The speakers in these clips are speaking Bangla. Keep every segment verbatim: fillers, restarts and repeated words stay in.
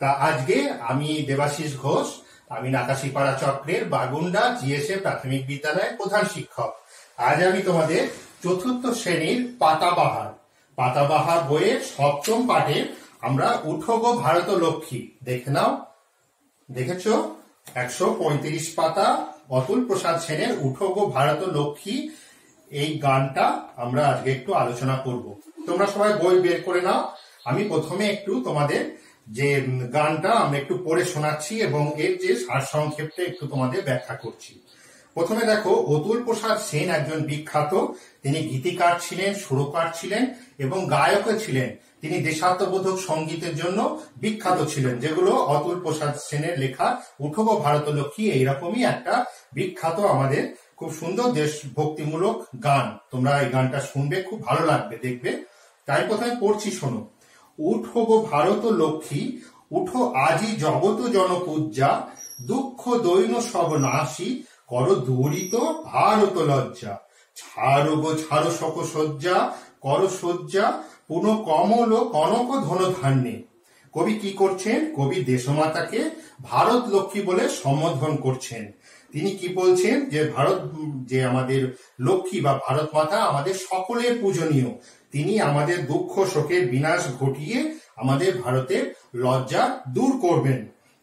তা আজকে আমি দেবাশিস ঘোষ, আমি নাকাশিপাড়া চক্রের বাগুন্ডা জিএসএ প্রাথমিক বিদ্যালয়ের প্রধান শিক্ষক। আজ আমি তোমাদের চতুর্থ শ্রেণীর পাতাবাহার পাতাবাহার বইয়ের সপ্তম পাঠে আমরা উঠো গো ভারত লক্ষ্মী দেখে নাও। দেখেছ একশো পঁয়ত্রিশ পাতা অতুল প্রসাদ সেনের উঠো গো ভারত লক্ষ্মী, এই গানটা আমরা আজকে একটু আলোচনা করব। তোমরা সবাই বই বের করে নাও। আমি প্রথমে একটু তোমাদের যে গানটা আমরা একটু পড়ে শোনাচ্ছি এবং এর যে সারসংক্ষেপটা একটু তোমাদের ব্যাখ্যা করছি। প্রথমে দেখো, অতুল প্রসাদ সেন একজন বিখ্যাত, তিনি গীতিকার ছিলেন, সুরকার ছিলেন এবং গায়কও ছিলেন। তিনি দেশাত্মবোধক সঙ্গীতের জন্য বিখ্যাত ছিলেন, যেগুলো অতুল প্রসাদ সেনের লেখা উঠো গো ভারত লক্ষ্মী এইরকমই একটা বিখ্যাত আমাদের খুব সুন্দর দেশভক্তিমূলক গান। তোমরা এই গানটা শুনবে, খুব ভালো লাগবে, দেখবে। তাই প্রথমে পড়ছি, শোনো। উঠো গো ভারত লক্ষ্মী, উঠো আজি জগত জনপূজ্জা, দুঃখ দৈন সব নাশী, কর দূরিত ভারত লজ্জা। ছাড়ো গো ছাড়ো শোক সজ্জা, কর সজ্জা পুন কমল কনক ধন ধান্যে। কবি কি করছেন? কবি দেশমাতাকে ভারত লক্ষ্মী বলে সম্বোধন করছেন। তিনি কি বলছেন? যে ভারত যে আমাদের লক্ষ্মী বা ভারত মাতা আমাদের সকলের পূজনীয়। তিনি আমাদের দুঃখ শোকের বিনাশ ঘটিয়ে আমাদের ভারতের লজ্জা দূর করবেন।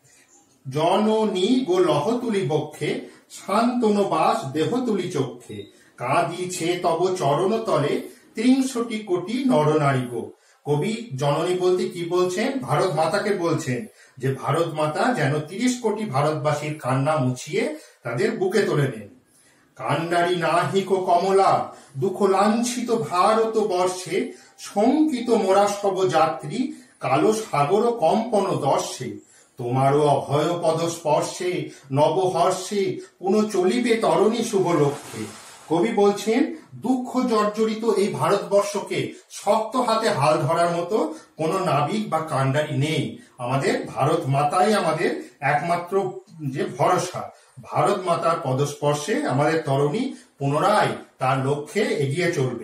জননী গো লহ তুলি বক্ষে, শান্তনু বাস দেহ তুলি চক্ষে, কাঁদিছে তব চরণ তলে, ত্রিংশটি কোটি নরনারী গো। কবি জননী বলতে কি বলছেন? ভারত মাতাকে বলছেন যে ভারত মাতা যেন তিরিশ কোটি ভারতবাসীর কান্না মুছিয়ে তাদের বুকে তুলে নেন। কান্ডারি নাহিক কমলা, দুঃখ লাঞ্ছিত ভারত বর্ষে, শঙ্কিত মোরা সব যাত্রী, কালো সাগর কম্পন দর্শে, তোমারও অভয় পদ স্পর্শে, নবহর্ষে পুনঃ চলিবে তরণী শুভ লক্ষ্যে। কবি বলছেন দুঃখ জর্জরিত এই ভারতবর্ষকে শক্ত হাতে হাল ধরার মতো কোন নাবিক বা কান্ডারি নেই। আমাদের ভারত মাতাই আমাদের একমাত্র যে ভরসা। ভারত মাতার পদস্পর্শে আমাদের তরুণী পুনরায় তার লক্ষ্যে এগিয়ে চলবে।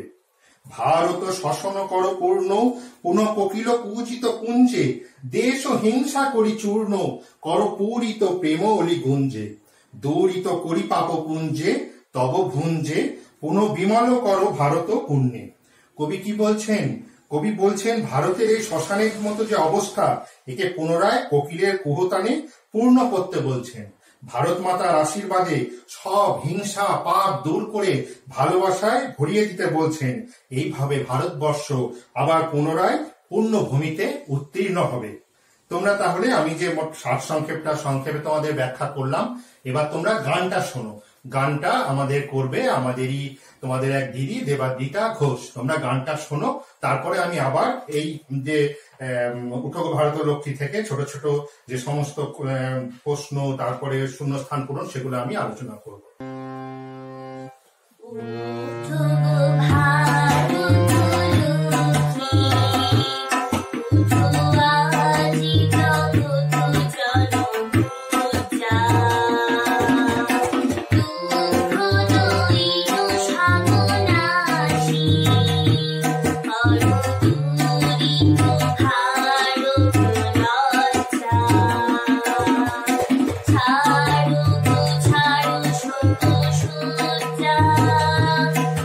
ভারত শাসন কর পূর্ণ, পুনঃ কোকিল পূজিত কুঞ্জে, দেশ হিংসা করি চূর্ণ, কর পূরিত প্রেম অলি গুঞ্জে, দূরিত করি পাপ পুঞ্জে, তব ভুঞ্জে পুনঃ বিমল কর ভারত পুণ্যে। কবি কি বলছেন? কবি বলছেন ভারতের এই শ্মশানের মতো যে অবস্থা, একে পুনরায় কোকিলের কুহতানে পূর্ণ করতে বলছেন। ভারত মাতার আশীর্বাদে সব হিংসা পাপ দূর করে ভালোবাসায় ভরিয়ে দিতে বলছেন। এইভাবে ভারতবর্ষ আবার পুনরায় পূর্ণভূমিতে উত্তীর্ণ হবে। তোমরা তাহলে আমি যে সারসংক্ষেপটা সংক্ষেপে তোমাদের ব্যাখ্যা করলাম, এবার তোমরা গানটা শোনো। গানটা আমাদের করবে আমাদেরই তোমাদের এক দিদি দেবাদিতা ঘোষ। তোমরা গানটা শোনো, তারপরে আমি আবার এই যে উঠো গো ভারত লক্ষ্মী থেকে ছোট ছোট যে সমস্ত প্রশ্ন, তারপরে শূন্যস্থান পূরণ, সেগুলো আমি আলোচনা করব। ছাড়ো ছাড়ো শোক সজ্জা,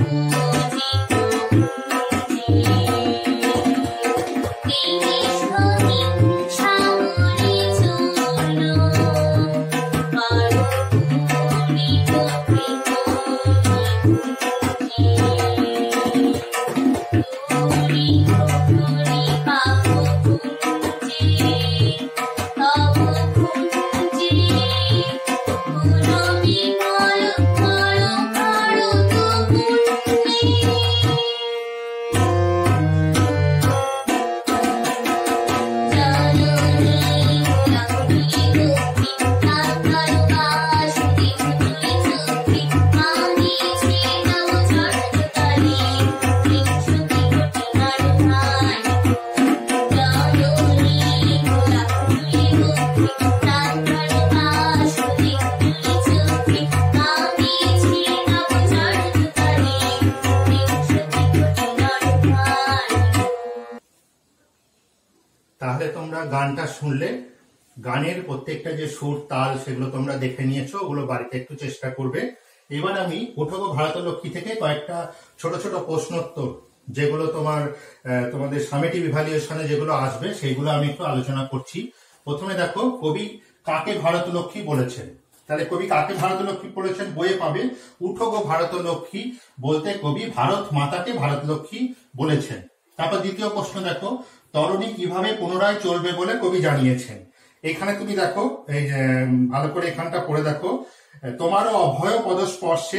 তাহলে তোমরা গানটা শুনলে, গানের প্রত্যেকটা যে সুর তাল সেগুলো তোমরা দেখে নিয়েছো, ওগুলো বাড়িতে একটু চেষ্টা করবে। এবার আমি ওঠো গো ভারতলক্ষ্মী থেকে কয়েকটা ছোট ছোট প্রশ্নোত্তর যেগুলো তোমার তোমাদের সামেটিভ ইভ্যালুয়েশনে যেগুলো আসবে সেইগুলো আমি একটু আলোচনা করছি। প্রথমে দেখো, কবি কাকে ভারতলক্ষ্মী বলেছেন। তাহলে কবি কাকে ভারতলক্ষ্মী বলেছেন বইয়ে পাবে। উঠো গো ভারতলক্ষ্মী বলতে কবি ভারত মাতাকে ভারতলক্ষ্মী বলেছেন। তারপর দ্বিতীয় প্রশ্ন দেখো, তরণী কিভাবে পুনরায় চলবে বলে কবি জানিয়েছেন। এখানে তুমি দেখো, এই ভালো করে এখানটা পড়ে দেখো, তোমারও অভয় পদস্পর্শে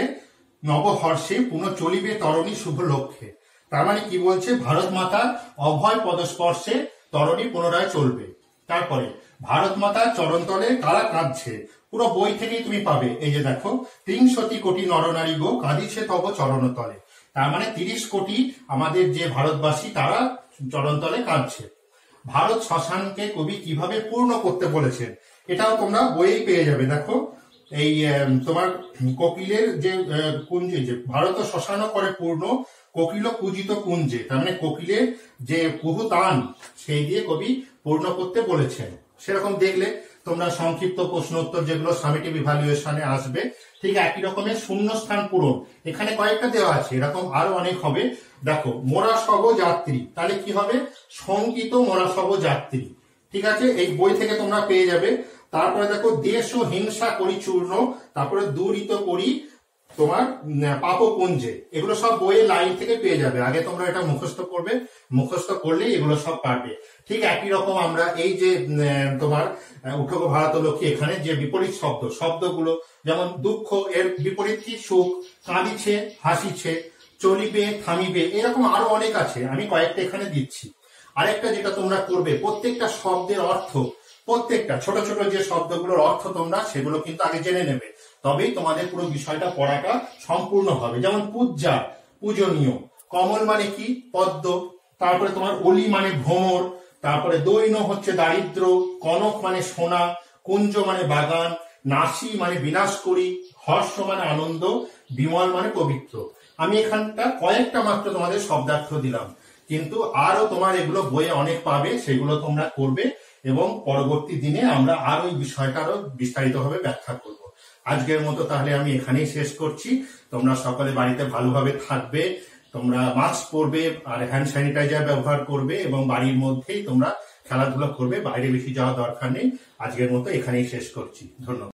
নবহর্ষে পুনঃ চলিবে তরণী শুভ লক্ষ্যে। তার মানে কি বলছে, ভারত মাতার অভয় পদস্পর্শে তরণী পুনরায় চলবে। তারপরে ভারত মাতার চরণতলে কারা কাঁদছে, পুরো বই থেকেই তুমি পাবে। এই যে দেখো, ত্রিংশতি কোটি নরনারী গো কাঁদিছে তব চরণতলে। তার মানে তিরিশ কোটি আমাদের যে ভারতবাসী তারা চরণতলে কাঁদছে। ভারত শ্মশানকে কবি কিভাবে পূর্ণ করতে বলেছেন, এটাও তোমরা বইয়েই পেয়ে যাবে। দেখো, এই তোমার কোকিলের যে কুঞ্জে, যে ভারত শ্মশান করে পূর্ণ কোকিল পূজিত কুঞ্জে, তার মানে কোকিলের যে কুহু তান সেই দিয়ে কবি পূর্ণ করতে বলেছেন। সেরকম দেখলে তোমরা সংক্ষিপ্ত প্রশ্ন উত্তর যেগুলো সামেটিভ ইভ্যালুয়েশনে আসবে, ঠিক একই রকমের শূন্যস্থান পূরণ এখানে কয়েকটা দেওয়া আছে, এরকম আরো অনেক হবে। দেখো, মোরা সব যাত্রী, তাহলে কি হবে, শঙ্কিত মোরা সব যাত্রী। ঠিক আছে, এই বই থেকে তোমরা পেয়ে যাবে। তারপরে দেখো, দেশ ও হিংসা করি চূর্ণ, তারপরে দূরিত করি তোমার পাপপুঞ্জে, এগুলো সব বইয়ের লাইন থেকে পেয়ে যাবে। আগে তোমরা এটা মুখস্থ করবে, মুখস্থ করলেই এগুলো সব পারবে। ঠিক একই রকম আমরা এই যে তোমার উঠো গো ভারতলক্ষ্মী, এখানে যে বিপরীত শব্দ শব্দগুলো, যেমন দুঃখ এর বিপরীত কি, সুখ, কাঁদিছে হাসিছে, চলিবে থামিবে, এরকম আরো অনেক আছে, আমি কয়েকটা এখানে দিচ্ছি। আরেকটা যেটা তোমরা করবে, প্রত্যেকটা শব্দের অর্থ, প্রত্যেকটা ছোট ছোট যে শব্দগুলোর অর্থ তোমরা সেগুলো কিন্তু আগে জেনে নেবে, তবেই তোমাদের পুরো বিষয়টা পড়াটা সম্পূর্ণ হবে। যেমন পূজ্যা পূজনীয়, কমল মানে কি, পদ্ম, তারপরে তোমার অলি মানে ভ্রমর, তারপরে দৈন হচ্ছে দারিদ্র, কনক মানে সোনা, কুঞ্জ মানে বাগান, নাসি মানে বিনাশ করি, হর্ষ মানে আনন্দ, বিমল মানে পবিত্র। আমি এখানটা কয়েকটা মাত্র তোমাদের শব্দার্থ দিলাম, কিন্তু আরো তোমার এগুলো বইয়ে অনেক পাবে, সেগুলো তোমরা করবে এবং পরবর্তী দিনে আমরা আরো এই বিষয়টা আরো বিস্তারিতভাবে ব্যাখ্যা করব। আজকের মতো তাহলে আমি এখানেই শেষ করছি। তোমরা সকলে বাড়িতে ভালোভাবে থাকবে, তোমরা মাস্ক পরবে আর হ্যান্ড স্যানিটাইজার ব্যবহার করবে এবং বাড়ির মধ্যেই তোমরা খেলাধুলা করবে, বাইরে বেশি যাওয়া দরকার নেই। আজকের মতো এখানেই শেষ করছি, ধন্যবাদ।